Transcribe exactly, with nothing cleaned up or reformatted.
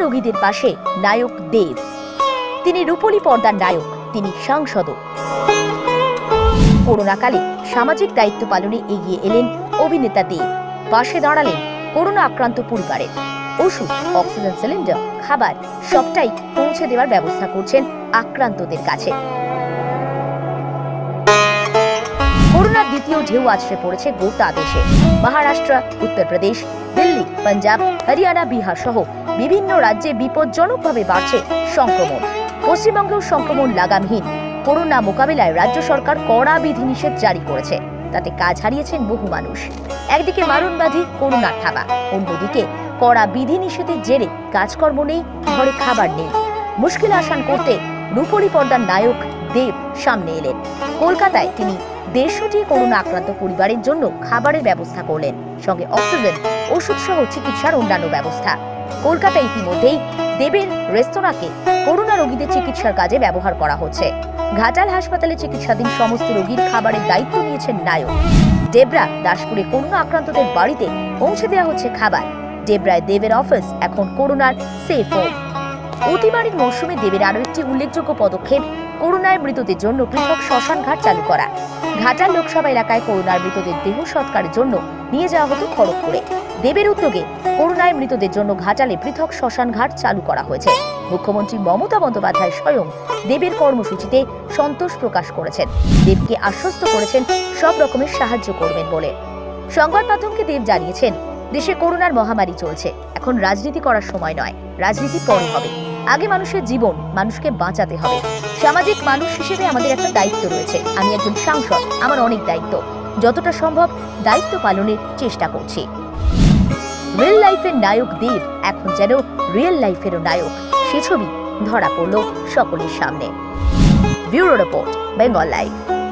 রোগীদের পাশে নায়ক দেব। তিনি রূপলী পর্দার নায়ক, তিনি সাংসদও। করোনাকালে সামাজিক দায়িত্ব পালনে এগিয়ে এলেন অভিনেতা দেব। পাশে দাঁড়ালেন করোনা আক্রান্ত পরিবারের। ওষুধ, অক্সিজেন সিলিন্ডার, খাবার সবটাই পৌঁছে দেওয়ার ব্যবস্থা করছেন আক্রান্তদের কাছে। করোনার দ্বিতীয় ঢেউ আছড়ে পড়েছে গোটা দেশে। মহারাষ্ট্র, উত্তরপ্রদেশ, দিল্লি, পাঞ্জাব, হরিয়ানা, বিহার সহ বিভিন্ন রাজ্যে বিপজ্জনকভাবে বাড়ছে সংক্রমণ। পশ্চিমবঙ্গেও সংক্রমণ লাগামহীন। করোনা মোকাবিলায় রাজ্য সরকার কড়া বিধিনিষেধ জারি করেছে। তাতে কাজ হারিয়েছেন বহু মানুষ। একদিকে মারণবাধী করোনার থাবা, অন্যদিকে কড়া বিধিনিষেধের জেরে কাজকর্ম নেই, ঘরে খাবার নেই। মুশকিল আসান করতে রূপলী পর্দার নায়ক দেব সামনে এলেন। কলকাতায় তিনি দেড়শোটি করোনা আক্রান্ত পরিবারের জন্য খাবারের ব্যবস্থা করলেন, সঙ্গে অক্সিজেন, ওষুধ সহ চিকিৎসার অন্যান্য ব্যবস্থা। কলকাতায় ইতিমধ্যেই দেবের রেস্তোরাঁকে করোনা রোগীদের চিকিৎসার কাজে ব্যবহার করা হচ্ছে। ঘাটাল হাসপাতালে চিকিৎসাধীন সমস্ত রোগীর খাবারের দায়িত্ব নিয়েছেন নায়ক। ডেবরা, দাসপুরে করোনা আক্রান্তদের বাড়িতে পৌঁছে দেওয়া হচ্ছে খাবার। ডেবরায় দেবের অফিস এখন করোনার সেফ হোম। অতিমারির মৌসুমে দেবের আরও একটি উল্লেখযোগ্য পদক্ষেপ করোনায় মৃতদের জন্য পৃথক শ্মশান ঘাট চালু করা। ঘাটাল লোকসভা এলাকায় করোনার মৃতদের দেহ সৎকারের জন্য নিয়ে যাওয়া হতো খড়গপুরে। দেবের উদ্যোগে করোনায় মৃতদের জন্য ঘাটালে পৃথক শ্মশান ঘাট চালু করা হয়েছে। মুখ্যমন্ত্রী মমতা বন্দ্যোপাধ্যায় স্বয়ং দেবের কর্মসূচিতে সন্তোষ প্রকাশ করেছেন। দেবকে আশ্বস্ত করেছেন সব রকমের সাহায্য করবেন বলে। সংবাদ মাধ্যমকে দেব জানিয়েছেন, দেশে করোনার মহামারী চলছে, এখন রাজনীতি করার সময় নয়, রাজনীতি পরে হবে। আগে মানুষের জীবন, মানুষকে বাঁচাতে হবে। সামাজিক মানুষ হিসেবে আমাদের একটা দায়িত্ব রয়েছে। আমি একজন সাংসদ, আমার অনেক দায়িত্ব। যতটা সম্ভব দায়িত্ব পালনের চেষ্টা করছি। রিয়েল লাইফের নায়ক দেব এখন যেন রিয়েল লাইফেরও নায়ক, সে ছবি ধরা পড়ল সকলের সামনে। Bureau report, Bengal live.